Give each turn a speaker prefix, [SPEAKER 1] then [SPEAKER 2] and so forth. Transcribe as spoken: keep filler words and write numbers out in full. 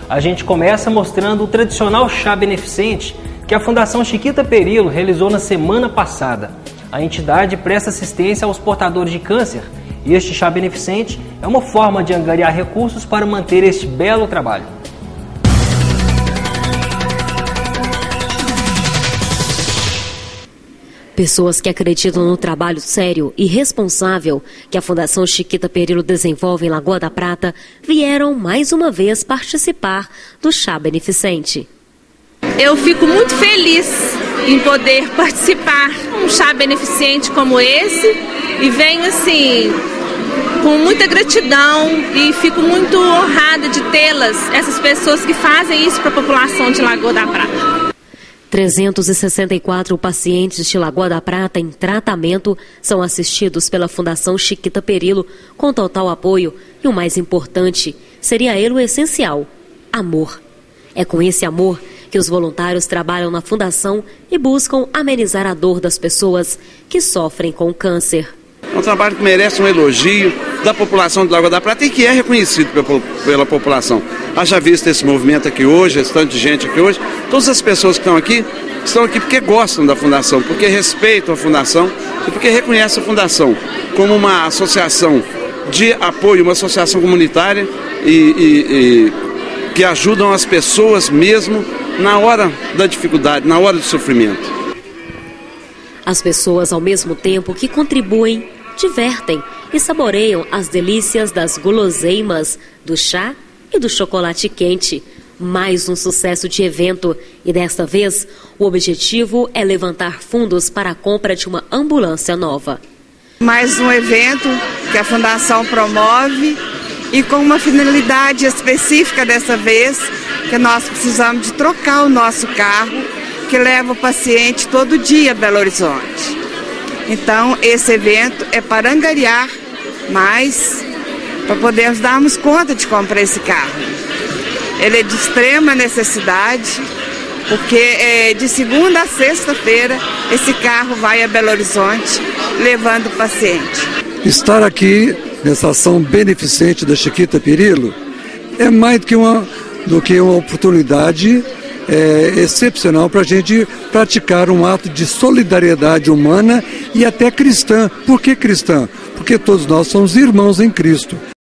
[SPEAKER 1] A gente começa mostrando o tradicional chá beneficente que a Fundação Chiquita Perillo realizou na semana passada. A entidade presta assistência aos portadores de câncer e este chá beneficente é uma forma de angariar recursos para manter este belo trabalho.
[SPEAKER 2] Pessoas que acreditam no trabalho sério e responsável que a Fundação Chiquita Perillo desenvolve em Lagoa da Prata vieram mais uma vez participar do chá beneficente.
[SPEAKER 3] Eu fico muito feliz em poder participar de um chá beneficente como esse e venho assim com muita gratidão e fico muito honrada de tê-las, essas pessoas que fazem isso para a população de Lagoa da Prata.
[SPEAKER 2] trezentos e sessenta e quatro pacientes de Lagoa da Prata em tratamento são assistidos pela Fundação Chiquita Perillo com total apoio e o mais importante seria ele o essencial, amor. É com esse amor que os voluntários trabalham na Fundação e buscam amenizar a dor das pessoas que sofrem com câncer.
[SPEAKER 4] É um trabalho que merece um elogio da população de Lagoa da Prata e que é reconhecido pela, pela população. Haja visto esse movimento aqui hoje, esse tanto de gente aqui hoje, todas as pessoas que estão aqui, estão aqui porque gostam da Fundação, porque respeitam a Fundação e porque reconhecem a Fundação como uma associação de apoio, uma associação comunitária e, e, e que ajudam as pessoas mesmo na hora da dificuldade, na hora do sofrimento.
[SPEAKER 2] As pessoas, ao mesmo tempo que contribuem, divertem e saboreiam as delícias das guloseimas, do chá e do chocolate quente. Mais um sucesso de evento e desta vez o objetivo é levantar fundos para a compra de uma ambulância nova.
[SPEAKER 5] Mais um evento que a Fundação promove e com uma finalidade específica dessa vez, que nós precisamos de trocar o nosso carro que leva o paciente todo dia a Belo Horizonte. Então, esse evento é para angariar mais, para podermos darmos conta de comprar esse carro. Ele é de extrema necessidade, porque é, de segunda a sexta-feira esse carro vai a Belo Horizonte levando o paciente.
[SPEAKER 6] Estar aqui nessa ação beneficente da Chiquita Perillo é mais do que uma, do que uma oportunidade É, excepcional para a gente praticar um ato de solidariedade humana e até cristã. Por que cristã? Porque todos nós somos irmãos em Cristo.